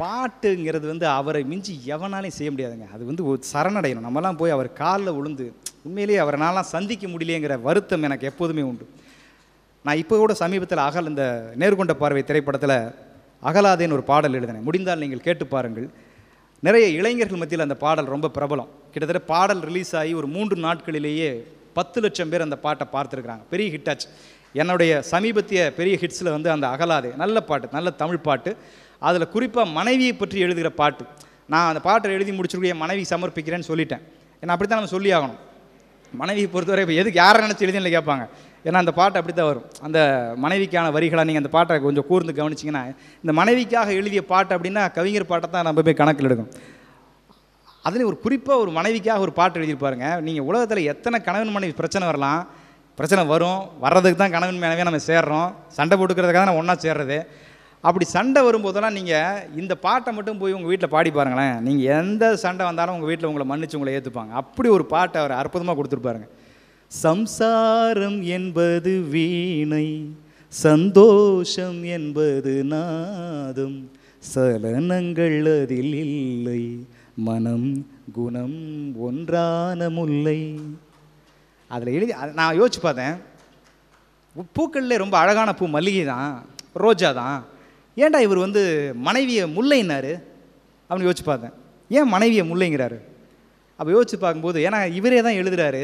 பாட்டுங்கிறது வந்து அவரை மிஞ்சி எவனாலையும் செய்ய முடியாதுங்க. அது வந்து ஒரு சரணடையணும். நம்மலாம் போய் அவர் காலில் விழுந்து உண்மையிலேயே அவரை நான்லாம் சந்திக்க முடியலையேங்கிற வருத்தம் எனக்கு எப்போதுமே உண்டு. நான் இப்போ கூட சமீபத்தில் இந்த நேர்கொண்ட பார்வை திரைப்படத்தில் அகலாதேன்னு ஒரு பாடல் எழுதினேன். முடிந்தால் நீங்கள் கேட்டு பாருங்கள். நிறைய இளைஞர்கள் மத்தியில் அந்த பாடல் ரொம்ப பிரபலம். கிட்டத்தட்ட பாடல் ரிலீஸ் ஆகி ஒரு 3 நாட்களிலேயே 10 லட்சம் பேர் அந்த பாட்டை பார்த்துருக்குறாங்க. பெரிய ஹிட்டாச்சு. என்னுடைய சமீபத்திய பெரிய ஹிட்ஸில் வந்து அந்த அகலாதே நல்ல பாட்டு, நல்ல தமிழ் பாட்டு. அதில் குறிப்பாக மனைவியை பற்றி எழுதுகிற பாட்டு. நான் அந்த பாட்டை எழுதி முடிச்சுருக்கேன், என் மனைவி சமர்ப்பிக்கிறேன்னு சொல்லிட்டேன். ஏன்னா அப்படி தான் நம்ம சொல்லி ஆகணும். மனைவியை பொறுத்தவரை இப்போ எதுக்கு யாரை நினச்சி எழுதின்னு கேட்பாங்க. ஏன்னா அந்த பாட்டு அப்படி தான் வரும். அந்த மனைவிக்கான வரிகளாக நீங்கள் அந்த பாட்டை கொஞ்சம் கூர்ந்து கவனிச்சிங்கன்னா, இந்த மனைவிக்காக எழுதிய பாட்டு அப்படின்னா கவிஞர் பாட்டை தான் நம்ம போய் கணக்கில் எடுக்கணும். அதுலேயும் ஒரு குறிப்பாக ஒரு மனைவிக்காக ஒரு பாட்டு எழுதியிருப்பாருங்க. நீங்கள் உலகத்தில் எத்தனை கணவன் மனைவி பிரச்சனை வரலாம், பிரச்சனை வரும், வர்றதுக்கு தான் கணவன் மனைவியாக நம்ம சேர்றோம், சண்டை போட்டுக்கிறதுக்காக நம்ம ஒன்றா சேர்றது. அப்படி சண்டை வரும்போதெல்லாம் நீங்கள் இந்த பாட்டை மட்டும் போய் உங்கள் வீட்டில் பாடி பாருங்களேன். நீங்கள் எந்த சண்டை வந்தாலும் உங்கள் வீட்டில் உங்களை மன்னிச்சு உங்களை ஏற்றுப்பாங்க. அப்படி ஒரு பாட்டை அவர் அற்புதமாக கொடுத்துருப்பாருங்க. சம்சாரம் என்பது வீணை, சந்தோஷம் என்பது நாதம், சலனங்கள் அதில் இல்லை, மனம் குணம் ஒன்றான முல்லை. அதில் எழுதி நான் யோசிச்சு பார்த்தேன். பூக்கள்லே ரொம்ப அழகான பூ மல்லிகை தான், ரோஜா தான். ஏன்டா இவர் வந்து மனைவியை முல்லைன்னாரு அப்படின்னு யோசிச்சு பார்த்தேன். ஏன் மனைவியை முல்லைங்கிறாரு? அப்போ யோசிச்சு பார்க்கும்போது, ஏன்னா இவரே தான் எழுதுகிறாரு,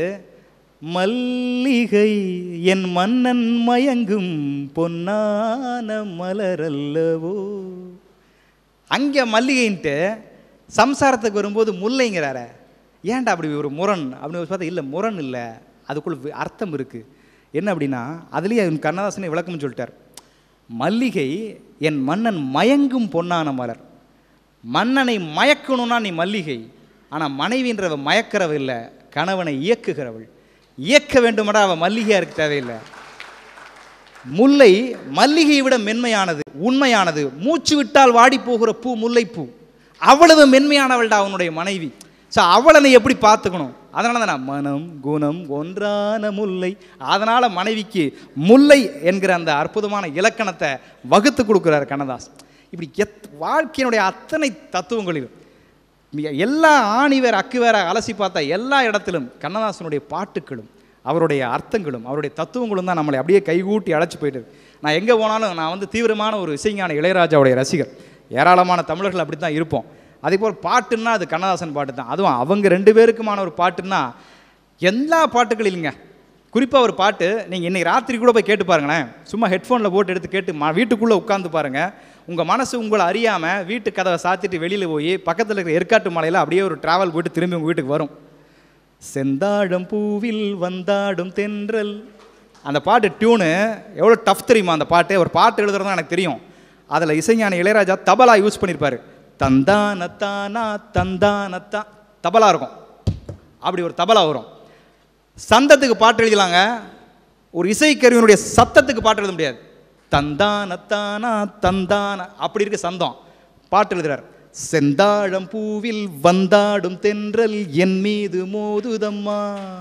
மல்லிகை என் மன்னன் மயங்கும் பொன்னான மலரல்லவோ. அங்கே மல்லிகைன்ட்டு சம்சாரத்துக்கு வரும்போது முல்லைங்கிறார. ஏன்டா அப்படி ஒரு முரண் அப்படின்னு பார்த்தா, இல்லை முரண் இல்லை, அதுக்குள்ள அர்த்தம் இருக்குது. என்ன அப்படின்னா, அதுலேயே கண்ணதாசனை விளக்கம் சொல்லிட்டார். மல்லிகை என் மன்னன் மயங்கும் பொன்னான மலர். மன்னனை மயக்கணும்னா நீ மல்லிகை, ஆனால் மனைவின்றவ மயக்கிறவ இல்லை, கணவனை இயக்குகிறவள். இயக்க வேண்டுமாடா அவள் மல்லிகையாக இருக்க தேவையில்லை. முல்லை மல்லிகையை விட மென்மையானது, உண்மையானது. மூச்சு விட்டால் வாடி போகிற பூ முல்லைப்பூ. அவ்வளவு மென்மையானவள்டா அவனுடைய மனைவி. ஸோ அவளை நீ எப்படி பார்த்துக்கணும்? அதனால தான் நான் மனம் குணம் ஒன்றான முல்லை. அதனால் மனைவிக்கு முல்லை என்கிற அந்த அற்புதமான இலக்கணத்தை வகுத்து கொடுக்குறாரு கண்ணதாஸ். இப்படி வாழ்க்கையினுடைய அத்தனை தத்துவங்களிலும் எல்லா ஆணி வேற அக்கு வேற அலசி பார்த்தா எல்லா இடத்திலும் கண்ணதாசனுடைய பாட்டுகளும் அவருடைய அர்த்தங்களும் அவருடைய தத்துவங்களும் தான் நம்மளை அப்படியே கைகூட்டி அழைச்சி போயிட்டு. நான் எங்கே போனாலும் நான் வந்து தீவிரமான ஒரு இசைஞான இளையராஜாவுடைய ரசிகர். ஏராளமான தமிழர்கள் அப்படி தான் இருப்போம். அதே போல் பாட்டுன்னா அது கண்ணதாசன் பாட்டு தான். அதுவும் அவங்க 2 பேருக்குமான ஒரு பாட்டுன்னா எல்லா பாட்டுகள் இல்லைங்க. குறிப்பாக ஒரு பாட்டு நீங்கள் இன்றைக்கி ராத்திரி கூட போய் கேட்டு பாருங்களேன். சும்மா ஹெட்ஃபோனில் போட்டு எடுத்து கேட்டு வீட்டுக்குள்ளே உட்காந்து பாருங்கள். உங்கள் மனசு உங்களை அறியாமல் வீட்டு கதவை சாத்திட்டு வெளியில் போய் பக்கத்தில் இருக்கிற ஏற்காட்டு மலையில் அப்படியே ஒரு ட்ராவல் போய்ட்டு திரும்பி உங்கள் வீட்டுக்கு வரும். செந்தாழம் பூவில் வந்தாடும் தென்றல். அந்த பாட்டு டியூனு எவ்வளோ டஃப் தெரியுமா? அந்த பாட்டு ஒரு பாட்டு எழுதுறது தான் எனக்கு தெரியும். அதில் இசைஞானி இளையராஜா தபலா யூஸ் பண்ணியிருப்பார். தந்தானத்தானா தந்தானத்தா தபலா இருக்கும். அப்படி ஒரு தபலா வரும். சந்தத்துக்கு பாட்டு எழுதலாங்க, ஒரு இசைக்கருவியினுடைய சத்தத்துக்கு பாட்டு எழுத முடியாது. தந்தானத்தானா தந்தான அப்படி இருக்கு சந்தம். பாட்டு எழுதுறார். செந்தாழம் பூவில் வந்தாடும் தென்றல் என் மீது மோதுதம்மா.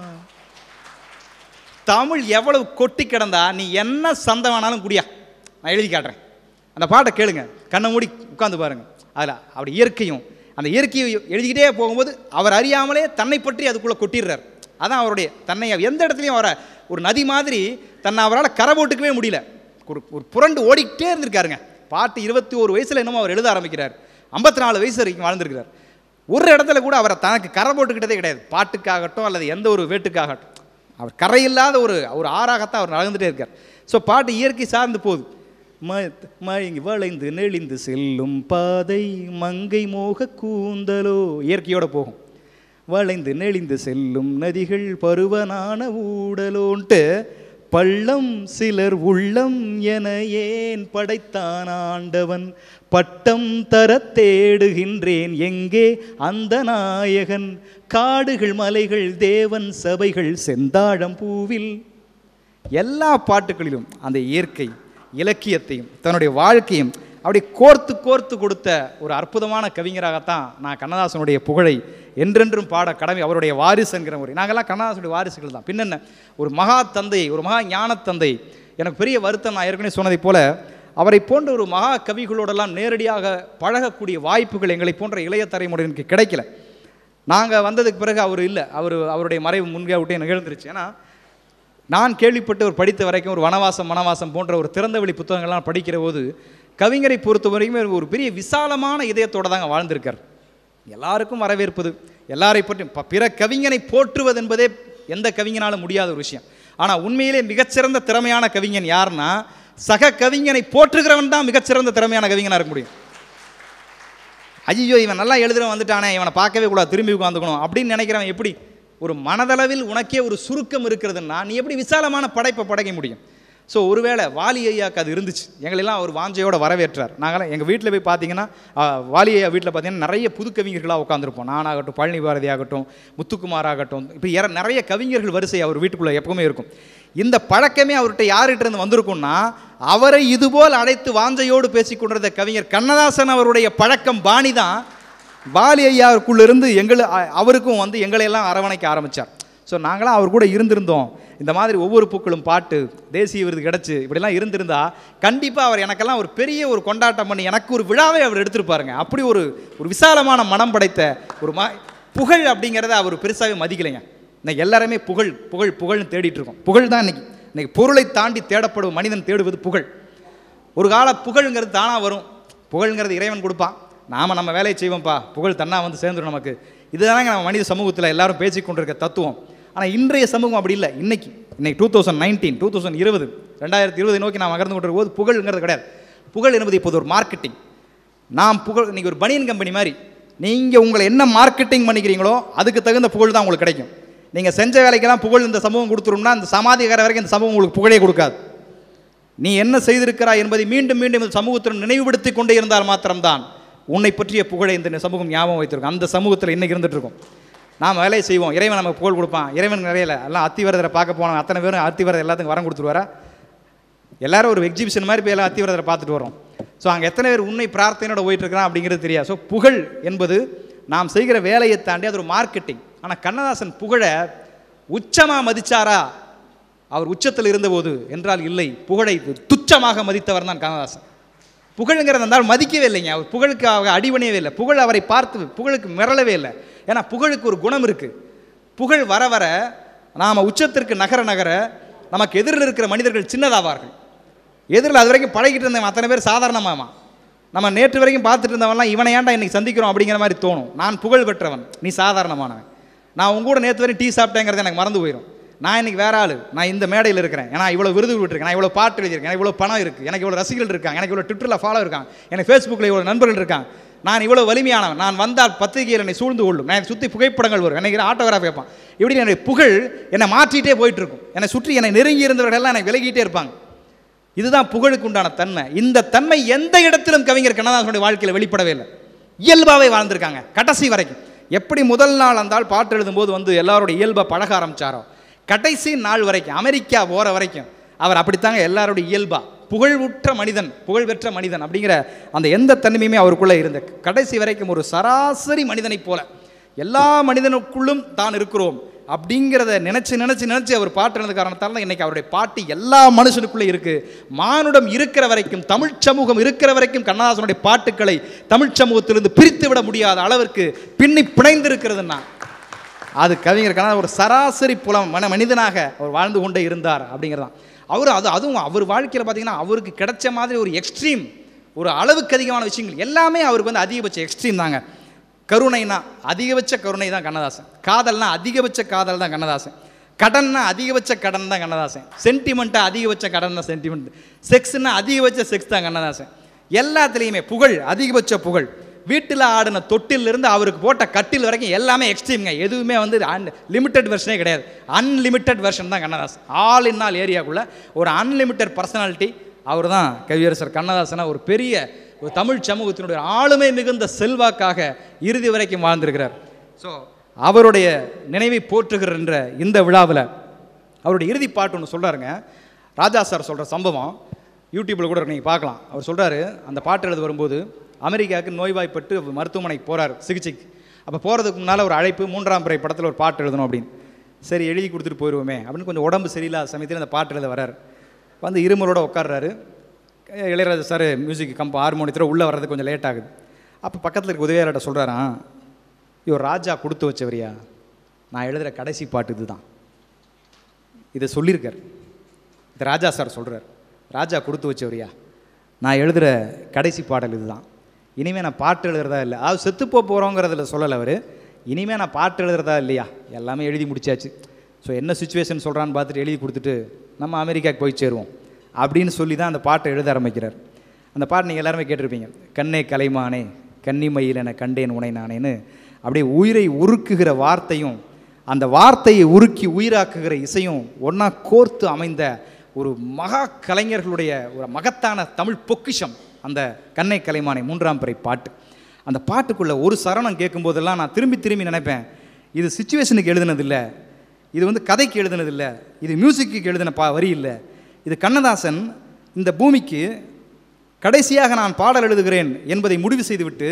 தமிழ் எவ்வளவு கொட்டி கிடந்தா நீ என்ன சந்தம் வேணாலும் குடியா, நான் எழுதி காட்டுறேன். அந்த பாட்டை கேளுங்க, கண்ணை மூடி உட்காந்து பாருங்க. அதில் அப்படி இயற்கையும் அந்த இயற்கையை எழுதிக்கிட்டே போகும்போது அவர் அறியாமலே தன்னை பற்றி அதுக்குள்ளே கொட்டிடுறார். அதான் அவருடைய தன்னை எந்த இடத்துலையும் அவரை ஒரு நதி மாதிரி தன்னை அவரால் கரை போட்டுக்கவே முடியல. ஒரு புரண்டு ஓடிக்கிட்டே இருந்திருக்காருங்க. பாட்டு 21 வயசில் என்னமோ அவர் எழுத ஆரம்பிக்கிறார். 54 வயசு வரைக்கும் வாழ்ந்திருக்கிறார். ஒரு இடத்துல கூட அவரை தனக்கு கரை போட்டுக்கிட்டதே கிடையாது. பாட்டுக்காகட்டும் அல்லது எந்த ஒரு வேட்டுக்காகட்டும் அவர் கரையில்லாத ஒரு ஆறாகத்தான் அவர் நடந்துகிட்டே இருக்கார். ஸோ பாட்டு இயற்கை சார்ந்து போகுது. மயங்கி வளைந்து நெளிந்து செல்லும் பாதை மங்கை மோக கூந்தலோ இயற்கையோடு போகும். வளைந்து நெளிந்து செல்லும் நதிகள் பருவனான ஊடலோன்ட்டு பள்ளம் சிலர் உள்ளம் என ஏன் படைத்தான் ஆண்டவன், பட்டம் தர தேடுகின்றேன் எங்கே அந்த நாயகன், காடுகள் மலைகள் தேவன் சபைகள் செந்தாழம் பூவில். எல்லா பாட்டுகளிலும் அந்த இயற்கை இலக்கியத்தையும் தன்னுடைய வாழ்க்கையும் அப்படி கோர்த்து கோர்த்து கொடுத்த ஒரு அற்புதமான கவிஞராகத்தான் நான் கண்ணதாசனுடைய புகழை என்றென்றும் பாட கடமை. அவருடைய வாரிசுங்கிற முறை நாங்கள்லாம் கண்ணதாசனுடைய வாரிசுகள் தான். பின்னென்ன ஒரு மகா தந்தை, ஒரு மகா ஞான தந்தை. எனக்கு பெரிய வருத்தம், நான் ஏற்கனவே சொன்னதை போல அவரை போன்ற ஒரு மகா கவிகளோடெல்லாம் நேரடியாக பழகக்கூடிய வாய்ப்புகள் எங்களை போன்ற இளைய தலைமுறையினருக்கு கிடைக்கல. நாங்கள் வந்ததுக்கு பிறகு அவர் இல்லை, அவருடைய மறைவு முன்கே விட்டே நிகழ்ந்துருச்சு. ஏன்னா நான் கேள்விப்பட்டு ஒரு படித்த வரைக்கும் ஒரு வனவாசம் போன்ற ஒரு திறந்தவெளி புத்தகங்கள்லாம் படிக்கிற போது கவிஞரை பொறுத்த வரைக்கும் ஒரு பெரிய விசாலமான இதயத்தோடு தாங்க வாழ்ந்திருக்கார். எல்லாருக்கும் வரவேற்பது, எல்லாரை பற்றி பிற கவிஞனை போற்றுவது என்பதே எந்த கவிஞனாலும் முடியாத ஒரு விஷயம். ஆனால் உண்மையிலே மிகச்சிறந்த திறமையான கவிஞன் யாருன்னா சக கவிஞனை போற்றுகிறவன் தான் மிகச்சிறந்த திறமையான கவிஞனாக இருக்க முடியும். ஐயோ இவன் நல்லா எழுதுறவன் வந்துட்டானே, இவனை பார்க்கவே கூடாது, திரும்பி உட்காந்துக்கணும் அப்படின்னு நினைக்கிறவன் எப்படி? ஒரு மனதளவில் உனக்கே ஒரு சுருக்கம் இருக்கிறதுன்னா நீ எப்படி விசாலமான படைப்பை படைக்க முடியும்? ஸோ ஒருவேளை வாலி ஐயாவுக்கு அது இருந்துச்சு. எங்களெல்லாம் அவர் வாஞ்சையோடு வரவேற்றார். நாங்களாம் எங்கள் வீட்டில் போய் பார்த்தீங்கன்னா வாலி ஐயா வீட்டில் பார்த்தீங்கன்னா நிறைய புது கவிஞர்களாக உட்காந்துருப்போம். நானாகட்டும், பழனி பாரதி ஆகட்டும், முத்துக்குமார் ஆகட்டும், இப்போ நிறைய கவிஞர்கள் வரிசை அவர் வீட்டுக்குள்ளே எப்பவுமே இருக்கும். இந்த பழக்கமே அவர்கிட்ட யார்கிட்ட இருந்து வந்திருக்கும்னா அவரை இதுபோல் அழைத்து வாஞ்சையோடு பேசிக்கொண்டிருந்த கவிஞர் கண்ணதாசன் அவருடைய பழக்கம் பாணி தான் வாலி ஐயாவுக்குள்ளிருந்து அவருக்கும் வந்து எங்களையெல்லாம் அரவணைக்க ஆரம்பித்தார். ஸோ நாங்களாம் அவர் கூட இருந்திருந்தோம். இந்த மாதிரி ஒவ்வொரு பூக்களும் பாட்டு, தேசிய விருது கிடச்சி இப்படிலாம் இருந்திருந்தா கண்டிப்பாக அவர் எனக்கெல்லாம் ஒரு பெரிய ஒரு கொண்டாட்டம் பண்ணி எனக்கு ஒரு விழாவை அவர் எடுத்துருப்பாருங்க. அப்படி ஒரு விசாலமான மனம் படைத்த ஒரு புகழ் அப்படிங்கிறத அவர் பெருசாகவே மதிக்கலைங்க. இன்னைக்கு எல்லாருமே புகழ்னு தேடிட்டு இருக்கோம். புகழ் தான் இன்னைக்கு பொருளை தாண்டி தேடப்படும் மனிதன் தேடுவது புகழ். ஒரு கால புகழ்ங்கிறது தானாக வரும். புகழ்ங்கிறது இறைவன் கொடுப்பான், நாம் நம்ம வேலையை செய்வோம்ப்பா, புகழ் தன்னா வந்து சேர்ந்துடும் நமக்கு. இதுதானங்க நம்ம மனித சமூகத்தில் எல்லாரும் பேசிக்கொண்டிருக்க தத்துவம். ஆனால் இன்றைய சமூகம் அப்படி இல்லை. இன்னைக்கு 2019 2020 நோக்கி நாம் நகர்ந்து கொண்டிருக்கும் போது புகழ்ங்கிறது கிடையாது. புகழ் என்பது இப்போது ஒரு மார்க்கெட்டிங். நாம் புகழ் இன்றைக்கி ஒரு பனியன் கம்பெனி மாதிரி. நீங்கள் உங்களை என்ன மார்க்கெட்டிங் பண்ணிக்கிறீங்களோ அதுக்கு தகுந்த புகழ் தான் உங்களுக்கு கிடைக்கும். நீங்கள் செஞ்ச வேலைக்கெல்லாம் புகழ் இந்த சமூகம் கொடுத்துரும்னா இந்த சமாதிகார வரைக்கும் இந்த சமூகம் உங்களுக்கு புகழே கொடுக்காது. நீ என்ன செய்திருக்கிறாய் என்பதை மீண்டும் மீண்டும் இந்த சமூகத்தில் நினைவுபடுத்தி கொண்டே இருந்தால் மாத்திரம்தான் உன்னை பற்றிய புகழை இந்த சமூகம் ஞாபகம் வைத்திருக்கும். அந்த சமூகத்தில் இன்றைக்கி இருந்துகிட்டு இருக்கும். நாம் வேலையை செய்வோம், இறைவன் நமக்கு புகழ் கொடுப்பான். இறைவன் நிறைய எல்லாம் அத்திவரதரை பார்க்க போனோம், அத்தனை பேரும் அத்திவரதர் எல்லாத்துக்கும் வரம் கொடுத்துருவாரா? எல்லாரும் ஒரு எக்ஸிபிஷன் மாதிரி போய் எல்லாம் அத்திவரதரை பார்த்துட்டு வரோம். ஸோ அங்கே எத்தனை பேர் உன்னை பிரார்த்தனையோட போயிட்டுருக்கிறான் அப்படிங்கிறது தெரியாது. ஸோ புகழ் என்பது நாம் செய்கிற வேலையை தாண்டி அது ஒரு மார்க்கெட்டிங். ஆனால் கண்ணதாசன் புகழை உச்சமாக மதிச்சாரா? அவர் உச்சத்தில் இருந்தபோது என்றால் இல்லை. புகழை துச்சமாக மதித்தவர் தான் கண்ணதாசன். புகழுங்கிறத இருந்தால் மதிக்கவே இல்லைங்க. அவர் புகழுக்கு அடிபணியவே இல்லை. புகழ் அவரை பார்த்து புகழுக்கு மிரளவே இல்லை. ஏன்னா புகழுக்கு ஒரு குணம் இருக்குது. புகழ் வர வர நாம் உச்சத்திற்கு நகர நகர நமக்கு எதிரில் இருக்கிற மனிதர்கள் சின்னதாவார்கள். எதிரில் அது வரைக்கும் பழகிட்டு இருந்தவன் அத்தனை பேர் சாதாரணமாமா. நம்ம நேற்று வரைக்கும் பார்த்துட்டு இருந்தவன்லாம் இவனை ஏன்டா இன்றைக்கி சந்திக்கிறோம் அப்படிங்கிற மாதிரி தோணும். நான் புகழ் பெற்றவன், நீ சாதாரணமானவன். நான் உங்க கூட நேற்று வரைக்கும் டீ சாப்பிட்டேங்கிறது எனக்கு மறந்து போயிடும். நான் இன்றைக்கி வேற ஆள். நான் இந்த மேடையில் இருக்கிறேன், ஏன்னா இவ்வளோ விருது விட்டுருக்கேன், நான் இவ்வளோ பாட்டு எழுதியிருக்கேன், எனக்கு இவ்வளோ பணம் இருக்குது, எனக்கு இவ்வளோ ரசிகர்கள் இருக்காங்க, எனக்கு இவ்வளோ ட்விட்டரில் ஃபாலோ இருக்காங்க, எனக்கு ஃபேஸ்புக்கில் இவ்வளோ நண்பர்கள் இருக்காங்க, நான் இவ்வளோ வலிமையானவன், நான் வந்தால் பத்திரிகையில் என்னை சூழ்ந்து கொள்ளும், நான் சுற்றி புகைப்படங்கள் வரும், எனக்கு ஆட்டோகிராஃப் கேட்பான். இப்படி என்னுடைய புகழ் என்னை மாற்றிட்டே போயிட்டுருக்கும். என்னை சுற்றி என்னை நெருங்கி இருந்தவர்களெல்லாம் எனக்கு விலகிட்டே இருப்பாங்க. இதுதான் புகழுக்கு உண்டான தன்மை. இந்த தன்மை எந்த இடத்திலும் கவிஞர் கண்ணதாசனுடைய வாழ்க்கையில் வெளிப்படவே இல்லை. இயல்பாகவே வாழ்ந்திருக்காங்க கடைசி வரைக்கும். எப்படி முதல் நாள் அந்த பாட்டு எழுதும்போது வந்து எல்லாரோடைய இயல்பாக பழக ஆரம்பித்தாரோ கடைசி நாள் வரைக்கும், அமெரிக்கா போகிற வரைக்கும் அவர் அப்படித்தாங்க எல்லாருடைய இயல்பா புகழ்வுற்ற மனிதன், புகழ்பெற்ற மனிதன் அப்படிங்கிற அந்த எந்த தன்மையுமே அவருக்குள்ளே இருந்த கடைசி வரைக்கும் ஒரு சராசரி மனிதனைப் போல எல்லா மனிதனுக்குள்ளும் தான் இருக்கிறோம் அப்படிங்கிறத நினச்சி அவர் பாட்டு எழுந்த காரணத்தால் தான் இன்றைக்கி அவருடைய பாட்டு எல்லா மனுஷனுக்குள்ளே இருக்குது. மானுடம் இருக்கிற வரைக்கும், தமிழ் சமூகம் இருக்கிற வரைக்கும் கண்ணதாசனுடைய பாட்டுக்களை தமிழ் சமூகத்திலிருந்து பிரித்து விட முடியாத அளவிற்கு பின்னி பிணைந்து இருக்கிறதுன்னா அது கவிஞர் கண்ணதாசன் ஒரு சராசரி புலம் மனிதனாக அவர் வாழ்ந்து கொண்டே இருந்தார் அப்படிங்கிறதான். அதுவும் அவர் வாழ்க்கையில் பார்த்தீங்கன்னா அவருக்கு கிடைச்ச மாதிரி ஒரு எக்ஸ்ட்ரீம், ஒரு அளவுக்கு அதிகமான விஷயங்கள் எல்லாமே அவருக்கு வந்து அதிகபட்ச எக்ஸ்ட்ரீம் தாங்க. கருணைனா அதிகபட்ச கருணை தான் கண்ணதாசன், காதல்னா அதிகபட்ச காதல் தான் கண்ணதாசன், கடன்னா அதிகபட்ச கடன் தான் கண்ணதாசன், சென்டிமெண்ட்டா அதிகபட்ச கடன் தான் சென்டிமெண்ட், செக்ஸ்னா அதிகபட்ச செக்ஸ் தான் கண்ணதாசன். எல்லாத்துலேயுமே புகழ், அதிகபட்ச புகழ். வீட்டில் ஆடின தொட்டிலிருந்து அவருக்கு போட்ட கட்டில் வரைக்கும் எல்லாமே எக்ஸ்ட்ரீம்ங்க. எதுவுமே வந்து லிமிட்டட் வெர்ஷனே கிடையாது, அன்லிமிட்டட் வெர்ஷன் தான் கண்ணதாசன். ஆல் இன் ஆல் ஏரியாக்குள்ளே ஒரு அன்லிமிட்டட் பர்சனாலிட்டி அவர் தான் கவியரசர் கண்ணதாசனாக ஒரு பெரிய ஒரு தமிழ் சமூகத்தினுடைய ஆளுமை மிகுந்த செல்வாக்காக இறுதி வரைக்கும் வாழ்ந்திருக்கிறார். ஸோ அவருடைய நினைவை போற்றுகின்ற இந்த விழாவில் அவருடைய இறுதி பாட்டு ஒன்று சொல்கிறாருங்க. ராஜா சார் சொல்கிற சம்பவம் யூடியூப்பில் கூட நீங்கள் பார்க்கலாம். அவர் சொல்கிறாரு, அந்த பாட்டு எழுத வரும்போது அமெரிக்காவுக்கு நோய்வாய்ப்பட்டு மருத்துவமனைக்கு போகிறார் சிகிச்சைக்கு. அப்போ போகிறதுக்கு முன்னால் ஒரு அழைப்பு, 3ஆம் பிறை படத்தில் ஒரு பாட்டு எழுதணும் அப்படின்னு. சரி எழுதி கொடுத்துட்டு போயிடுவோமே அப்படின்னு கொஞ்சம் உடம்பு சரியில்லாத சமயத்தில் அந்த பாட்டு எழுத வர்றார். வந்து இருமலோட உட்கார்றாரு. இளையராஜா சார் மியூசிக் கம்ப ஹார்மோனியத்தில் உள்ளே வர்றது கொஞ்சம் லேட் ஆகுது. அப்போ பக்கத்தில் இருக்க உதவியாளர்கிட்ட சொல்கிறாரான், இவர் ராஜா கொடுத்து வச்சவரியா, நான் எழுதுகிற கடைசி பாட்டு இது தான். இதை சொல்லியிருக்கார். இது ராஜா சார் சொல்கிறார், ராஜா கொடுத்து வச்சவரியா, நான் எழுதுகிற கடைசி பாடல் இது தான். இனிமேல் நான் பாட்டு எழுதுறதா இல்லை, அது செத்துப்போ போகிறோங்கிறதுல சொல்லலை அவர். இனிமேல் நான் பாட்டு எழுதுறதா இல்லையா, எல்லாமே எழுதி முடிச்சாச்சு. ஸோ என்ன சுச்சுவேஷன் சொல்கிறான்னு பார்த்துட்டு எழுதி கொடுத்துட்டு நம்ம அமெரிக்காவுக்கு போய் சேருவோம் அப்படின்னு சொல்லி தான் அந்த பாட்டை எழுத ஆரம்பிக்கிறார். அந்த பாட்டு நீங்கள் எல்லாருமே கேட்டிருப்பீங்க. கண்ணே கலைமானே கன்னிமயில் என கண்டேன் உனை நானேன்னு அப்படியே உயிரை உருக்குகிற வார்த்தையும் அந்த வார்த்தையை உருக்கி உயிராக்குகிற இசையும் ஒன்றா கோர்த்து அமைந்த ஒரு மகா கலைஞர்களுடைய ஒரு மகத்தான தமிழ் பொக்கிஷம் அந்த கண்ணே கலைமானே 3ஆம் பிறை பாட்டு. அந்த பாட்டுக்குள்ளே ஒரு சரணம் கேட்கும்போதெல்லாம் நான் திரும்பி திரும்பி நினைப்பேன், இது சிச்சுவேஷனுக்கு எழுதுனதில்லை, இது வந்து கதைக்கு எழுதுனதில்லை, இது மியூசிக்கு எழுதின வரி இல்லை, இது கண்ணதாசன் இந்த பூமிக்கு கடைசியாக நான் பாடல் எழுதுகிறேன் என்பதை முடிவு செய்துவிட்டு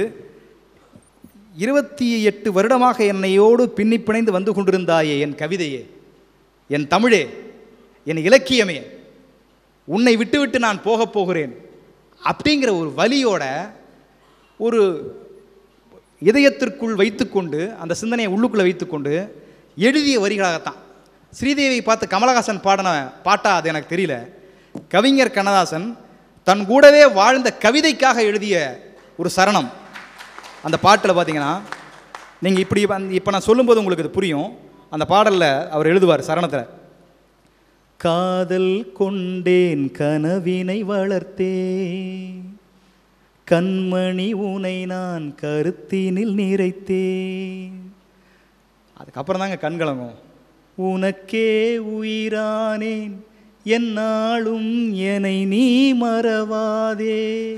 28 வருடமாக என்னையோடு பின்னி பிணைந்து வந்து கொண்டிருந்தாயே என் கவிதையே, என் தமிழே, என் இலக்கியமே, உன்னை விட்டுவிட்டு நான் போகப் போகிறேன் அப்படிங்கிற ஒரு வலியோட ஒரு இதயத்திற்குள் வைத்துக்கொண்டு அந்த சிந்தனையை உள்ளுக்குள்ளே வைத்துக்கொண்டு எழுதிய வரிகளாகத்தான். ஸ்ரீதேவி பார்த்து கமலஹாசன் பாடின பாட்டா அது எனக்கு தெரியல. கவிஞர் கண்ணதாசன் தன் கூடவே வாழ்ந்த கவிதைக்காக எழுதிய ஒரு சரணம் அந்த பாட்டில் பார்த்தீங்கன்னா, நீங்கள் இப்போ நான் சொல்லும்போது உங்களுக்கு இது புரியும். அந்த பாடலில் அவர் எழுதுவார் சரணத்தில், காதல் கொண்டேன் கனவினை வளர்த்தேன், கண்மணி உனை நான் கருத்தினில் நிறைத்தேன். அதுக்கப்புறம் தாங்க கண் கலங்கும். உனக்கே உயிரானேன் என்னாலும் என்னை நீ மறவாதே,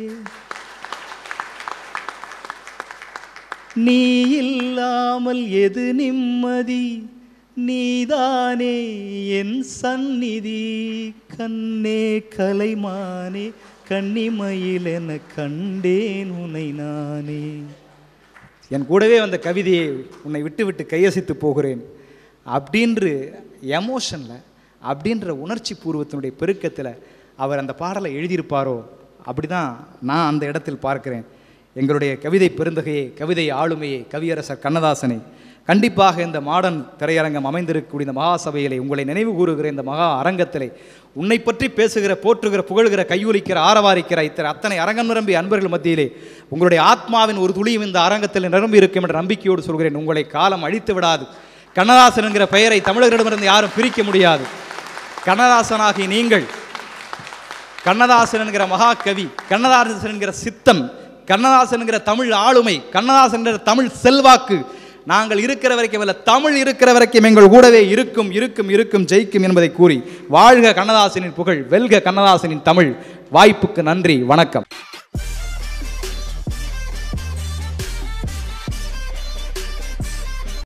நீ இல்லாமல் எது நிம்மதி, நீதானே என் சந்நிதி, கண்ணே கலைமானே கன்னிமயில் என கண்டேன் உன்னை நானே. என் கூடவே வந்த கவிதையை உன்னை விட்டு விட்டு கையசித்து போகிறேன் அப்படின்ற எமோஷனில், அப்படின்ற உணர்ச்சி பூர்வத்தினுடைய பெருக்கத்தில் அவர் அந்த பாடலை எழுதியிருப்பாரோ அப்படி தான் நான் அந்த இடத்தில் பார்க்கிறேன். எங்களுடைய கவிதை பெருந்தகையே, கவிதை ஆளுமையே, கவியரசர் கண்ணதாசனை கண்டிப்பாக இந்த மாடர்ன் திரையரங்கம் அமைந்திருக்கக்கூடிய இந்த மகாசபையிலே உங்களை நினைவு கூறுகிற இந்த மகா அரங்கத்திலே உன்னை பற்றி பேசுகிற, போற்றுகிற, புகழ்கிற, கையொலிக்கிற, ஆரவாரிக்கிற அத்தனை அரங்கம் நிரம்பி அன்பர்கள் மத்தியிலே உங்களுடைய ஆத்மாவின் ஒரு துளியும் இந்த அரங்கத்தில் நிரம்பி இருக்கும் என்ற நம்பிக்கையோடு சொல்கிறேன். உங்களை காலம் அழித்து விடாது. கண்ணதாசன் என்கிற பெயரை தமிழர்களிடமிருந்து யாரும் பிரிக்க முடியாது. கண்ணதாசனாகி நீங்கள், கண்ணதாசன் என்கிற மகாகவி, கண்ணதாசன் என்கிற சித்தன், கண்ணதாசன் என்கிற தமிழ் ஆளுமை, கண்ணதாசன் என்கிற தமிழ் செல்வாக்கு நாங்கள் இருக்கிற வரைக்கும் அல்ல, தமிழ் இருக்கிற வரைக்கும் எங்கள் கூடவே இருக்கும் இருக்கும் இருக்கும் ஜெயிக்கும் என்பதை கூறி வாழ்க கண்ணதாசனின் புகழ், வெல்க கண்ணதாசனின் தமிழ். வாய்ப்புக்கு நன்றி, வணக்கம்.